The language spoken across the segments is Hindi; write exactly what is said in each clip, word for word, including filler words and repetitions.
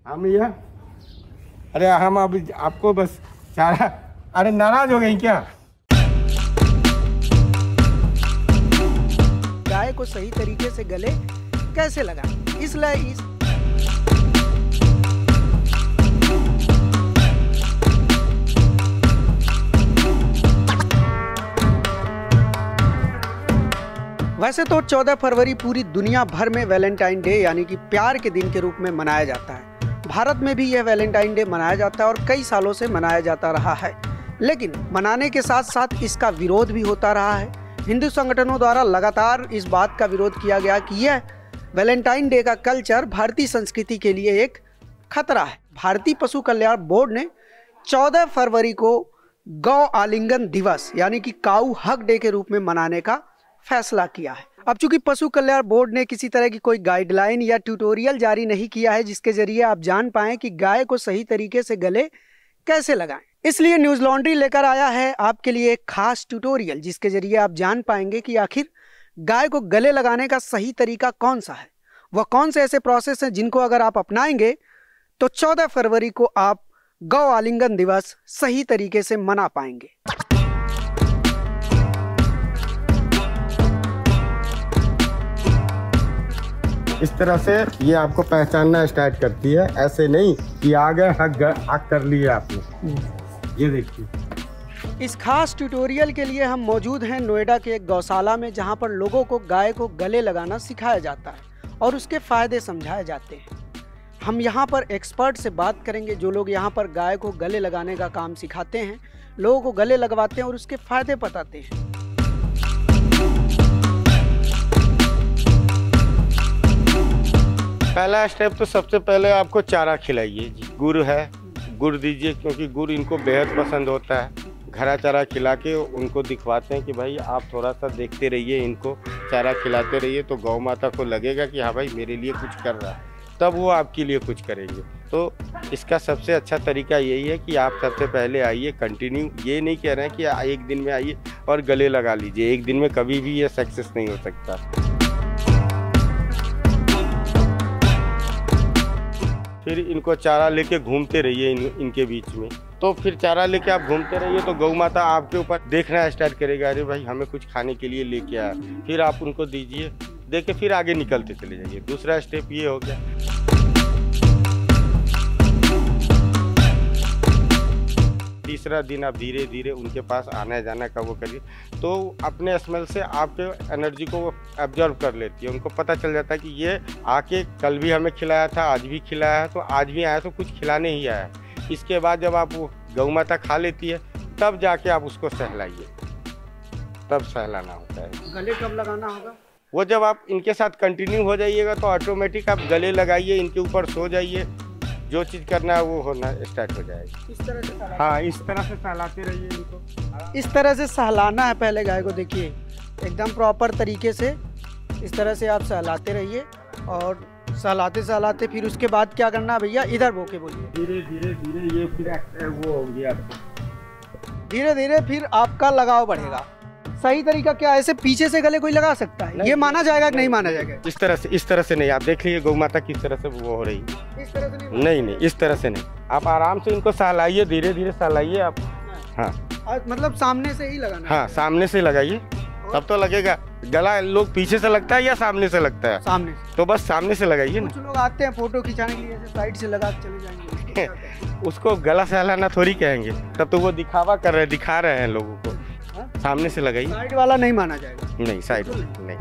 हाँ भैया, अरे हम अभी आपको बस चारा। अरे नाराज हो गई क्या? गाय को सही तरीके से गले कैसे लगाएं, इसलिए इस वैसे तो चौदह फरवरी पूरी दुनिया भर में वैलेंटाइन डे यानी कि प्यार के दिन के रूप में मनाया जाता है। भारत में भी यह वैलेंटाइन डे मनाया जाता है और कई सालों से मनाया जाता रहा है, लेकिन मनाने के साथ साथ इसका विरोध भी होता रहा है। हिंदू संगठनों द्वारा लगातार इस बात का विरोध किया गया कि यह वैलेंटाइन डे का कल्चर भारतीय संस्कृति के लिए एक खतरा है। भारतीय पशु कल्याण बोर्ड ने चौदह फरवरी को गौ आलिंगन दिवस यानी कि काऊ हक डे के रूप में मनाने का फैसला किया है। अब चूंकि पशु कल्याण बोर्ड ने किसी तरह की कोई गाइडलाइन या ट्यूटोरियल जारी नहीं किया है जिसके जरिए आप जान पाएं कि गाय को सही तरीके से गले कैसे लगाएं, इसलिए न्यूज लॉन्ड्री लेकर आया है आपके लिए एक खास ट्यूटोरियल जिसके जरिए आप जान पाएंगे कि आखिर गाय को गले लगाने का सही तरीका कौन सा है, वह कौन से ऐसे प्रोसेस हैं जिनको अगर आप अपनाएंगे तो चौदह फरवरी को आप गौ आलिंगन दिवस सही तरीके से मना पाएंगे। इस तरह से ये आपको पहचानना स्टार्ट करती है, ऐसे नहीं कि आ गए हक हक कर लिए आपने। ये देखिए, इस खास ट्यूटोरियल के लिए हम मौजूद हैं नोएडा के एक गौशाला में, जहां पर लोगों को गाय को गले लगाना सिखाया जाता है और उसके फायदे समझाए जाते हैं। हम यहां पर एक्सपर्ट से बात करेंगे जो लोग यहां पर गाय को गले लगाने का काम सिखाते हैं, लोगों को गले लगवाते हैं और उसके फायदे बताते हैं। पहला स्टेप तो सबसे पहले आपको चारा खिलाइए। गुड़ है, गुड़ दीजिए, क्योंकि गुड़ इनको बेहद पसंद होता है। हरा चारा खिला के उनको दिखवाते हैं कि भाई आप थोड़ा सा देखते रहिए, इनको चारा खिलाते रहिए, तो गौ माता को लगेगा कि हाँ भाई मेरे लिए कुछ कर रहा है, तब वो आपके लिए कुछ करेंगे। तो इसका सबसे अच्छा तरीका यही है कि आप सबसे पहले आइए कंटिन्यू। ये नहीं कह रहे हैं कि एक दिन में आइए और गले लगा लीजिए, एक दिन में कभी भी ये सक्सेस नहीं हो सकता। फिर इनको चारा लेके घूमते रहिए इन, इनके बीच में। तो फिर चारा लेके आप घूमते रहिए तो गौ माता आपके ऊपर देखना स्टार्ट करेगा, अरे भाई हमें कुछ खाने के लिए लेके आया। फिर आप उनको दीजिए, दे के फिर आगे निकलते चले जाइए। दूसरा स्टेप ये हो गया। तीसरा दिन आप धीरे धीरे उनके पास आना जाना का वो करिए, तो अपने स्मेल से आपके एनर्जी को वो एब्जॉर्व कर लेती है। उनको पता चल जाता है कि ये आके कल भी हमें खिलाया था, आज भी खिलाया है, तो आज भी आया तो कुछ खिलाने ही आया है। इसके बाद जब आप वो गौ माता खा लेती है तब जाके आप उसको सहलाइए, तब सहलाना होता है। गले कब लगाना होगा? वो जब आप इनके साथ कंटिन्यू हो जाइएगा तो ऑटोमेटिक आप गले लगाइए, इनके ऊपर सो जाइए, जो चीज़ करना है वो होना स्टार्ट हो जाएगी। इस तरह से हाँ, इस तरह से सहलाते रहिए इनको। इस तरह से सहलाना है पहले गाय को, देखिए एकदम प्रॉपर तरीके से इस तरह से आप सहलाते रहिए और सहलाते सहलाते फिर उसके बाद क्या करना है भैया? इधर बोके बोलिए। धीरे धीरे धीरे ये फिर वो होगी आपको, धीरे धीरे फिर आपका लगाव बढ़ेगा। सही तरीका क्या है? ऐसे पीछे से गले कोई लगा सकता है? ये माना जाएगा कि नहीं माना जाएगा? इस तरह से इस तरह से नहीं। आप देख लीजिए गौ माता किस तरह से वो हो रही है। इस तरह से नहीं? नहीं नहीं, इस तरह से नहीं। आप आराम से इनको सहलाइए, धीरे धीरे सहलाइए आप। हाँ, मतलब सामने से ही लगाना? हाँ, सामने से लगाइए तब तो लगेगा। गला लोग पीछे से लगता है या सामने से लगता है? सामने से। तो बस सामने से लगाइए ना। कुछ लोग आते हैं फोटो खिंचाने के लिए, साइड से लगा के चले जाएंगे। उसको गला सहलाना थोड़ी कहेंगे, तब तो वो दिखावा कर रहे हैं, दिखा रहे हैं लोगों को। सामने से लगाइए। साइड वाला नहीं माना जाएगा? नहीं, साइड नहीं।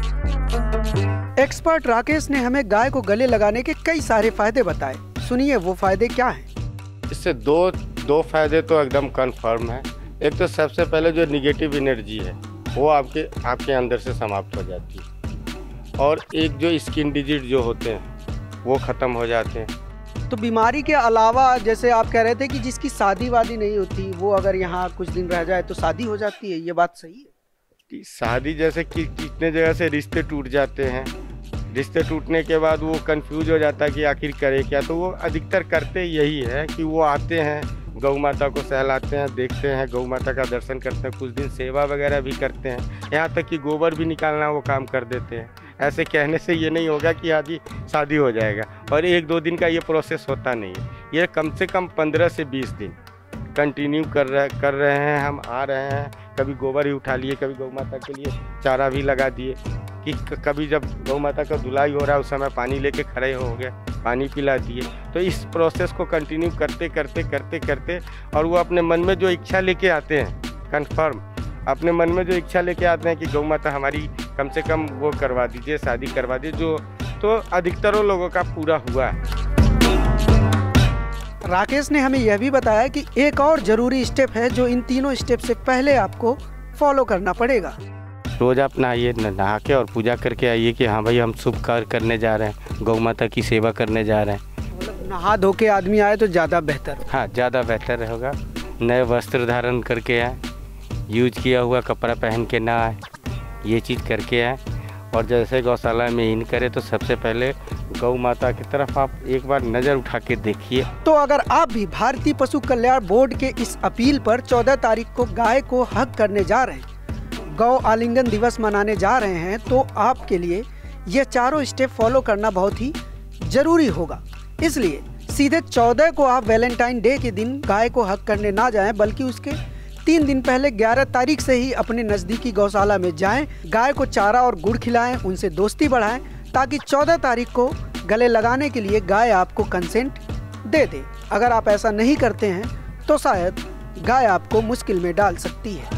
एक्सपर्ट राकेश ने हमें गाय को गले लगाने के कई सारे फायदे बताए, सुनिए वो फायदे क्या हैं। इससे दो दो फायदे तो एकदम कंफर्म है। एक तो सबसे पहले जो निगेटिव एनर्जी है वो आपके आपके अंदर से समाप्त हो जाती है, और एक जो स्किन डिजीज जो होते हैं वो ख़त्म हो जाते हैं। तो बीमारी के अलावा जैसे आप कह रहे थे कि जिसकी शादी वादी नहीं होती वो अगर यहाँ कुछ दिन रह जाए तो शादी हो जाती है, ये बात सही है? कि शादी जैसे कि कितने जगह से रिश्ते टूट जाते हैं, रिश्ते टूटने के बाद वो कंफ्यूज हो जाता है कि आखिर करे क्या। तो वो अधिकतर करते यही है कि वो आते हैं, गौ माता को सहलाते हैं, देखते हैं, गौ माता का दर्शन करते हैं, कुछ दिन सेवा वगैरह भी करते हैं, यहाँ तक कि गोबर भी निकालना वो काम कर देते हैं। ऐसे कहने से ये नहीं होगा कि हाँ जी शादी हो जाएगा, और एक दो दिन का ये प्रोसेस होता नहीं है। ये कम से कम पंद्रह से बीस दिन कंटिन्यू कर रहे कर रहे हैं। हम आ रहे हैं, कभी गोबर ही उठा लिए, कभी गौ माता के लिए चारा भी लगा दिए, कि कभी जब गौ माता का धुलाई हो रहा है उस समय पानी लेके खड़े हो गए, पानी पिला दिए। तो इस प्रोसेस को कंटिन्यू करते करते करते करते और वो अपने मन में जो इच्छा लेके आते हैं, कंफर्म अपने मन में जो इच्छा लेके आते हैं कि गौ माता हमारी कम से कम वो करवा दीजिए, शादी करवा दीजिए, जो तो अधिकतरों लोगों का पूरा हुआ है। राकेश ने हमें यह भी बताया कि एक और ज़रूरी स्टेप है जो इन तीनों स्टेप से पहले आपको फॉलो करना पड़ेगा। रोज़ आप नहाइए, नहा के और पूजा करके आइए कि हाँ भाई हम शुभ कार्य करने जा रहे हैं, गौ माता की सेवा करने जा रहे हैं। मतलब नहा धो के आदमी आए तो ज़्यादा बेहतर हो। हाँ, ज़्यादा बेहतर होगा। नए वस्त्र धारण करके आए, यूज किया हुआ कपड़ा पहन के ना आए, ये चीज़ करके आए। और जैसे गौशाला में इन करे तो सबसे पहले गौ माता की तरफ आप एक बार नज़र उठा के देखिए। तो अगर आप भी भारतीय पशु कल्याण बोर्ड के इस अपील पर चौदह तारीख को गाय को हक करने जा रहे हैं, गौ आलिंगन दिवस मनाने जा रहे हैं, तो आपके लिए ये चारों स्टेप फॉलो करना बहुत ही जरूरी होगा। इसलिए सीधे चौदह को आप वैलेंटाइन डे के दिन गाय को हक करने ना जाएं, बल्कि उसके तीन दिन पहले ग्यारह तारीख से ही अपने नज़दीकी गौशाला में जाएं, गाय को चारा और गुड़ खिलाएं, उनसे दोस्ती बढ़ाएं, ताकि चौदह तारीख को गले लगाने के लिए गाय आपको कंसेंट दे दे। अगर आप ऐसा नहीं करते हैं तो शायद गाय आपको मुश्किल में डाल सकती है।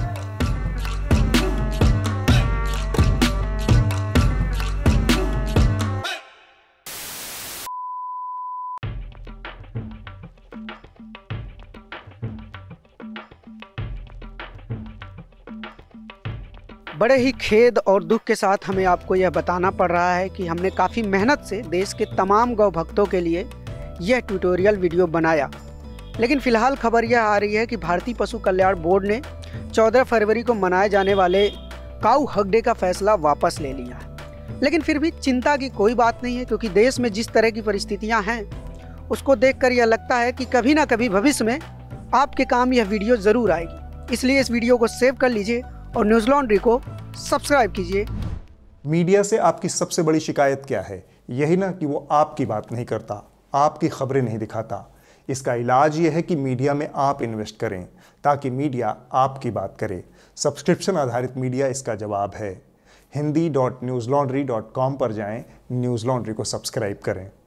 बड़े ही खेद और दुख के साथ हमें आपको यह बताना पड़ रहा है कि हमने काफ़ी मेहनत से देश के तमाम गौ भक्तों के लिए यह ट्यूटोरियल वीडियो बनाया, लेकिन फ़िलहाल खबर यह आ रही है कि भारतीय पशु कल्याण बोर्ड ने चौदह फरवरी को मनाए जाने वाले काऊ हक डे का फैसला वापस ले लिया है। लेकिन फिर भी चिंता की कोई बात नहीं है, क्योंकि देश में जिस तरह की परिस्थितियाँ हैं उसको देखकर यह लगता है कि कभी ना कभी भविष्य में आपके काम यह वीडियो ज़रूर आएगी। इसलिए इस वीडियो को सेव कर लीजिए और न्यूज़ लॉन्ड्री को सब्सक्राइब कीजिए। मीडिया से आपकी सबसे बड़ी शिकायत क्या है? यही ना कि वो आपकी बात नहीं करता, आपकी खबरें नहीं दिखाता। इसका इलाज ये है कि मीडिया में आप इन्वेस्ट करें, ताकि मीडिया आपकी बात करे। सब्सक्रिप्शन आधारित मीडिया इसका जवाब है। Hindi dot Newslaundry dot com पर जाएं, न्यूज़ लॉन्ड्री को सब्सक्राइब करें।